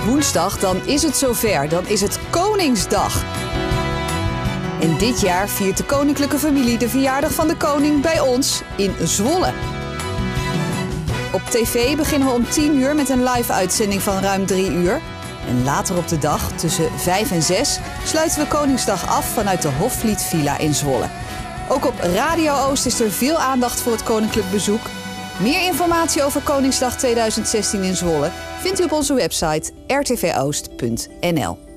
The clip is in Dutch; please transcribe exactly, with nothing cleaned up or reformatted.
Woensdag, dan is het zover. Dan is het Koningsdag. En dit jaar viert de koninklijke familie de verjaardag van de koning bij ons in Zwolle. Op tv beginnen we om tien uur met een live-uitzending van ruim drie uur. En later op de dag, tussen vijf en zes, sluiten we Koningsdag af vanuit de Hofvliet Villa in Zwolle. Ook op Radio Oost is er veel aandacht voor het koninklijk bezoek. Meer informatie over Koningsdag tweeduizend zestien in Zwolle vindt u op onze website r t v oost punt n l.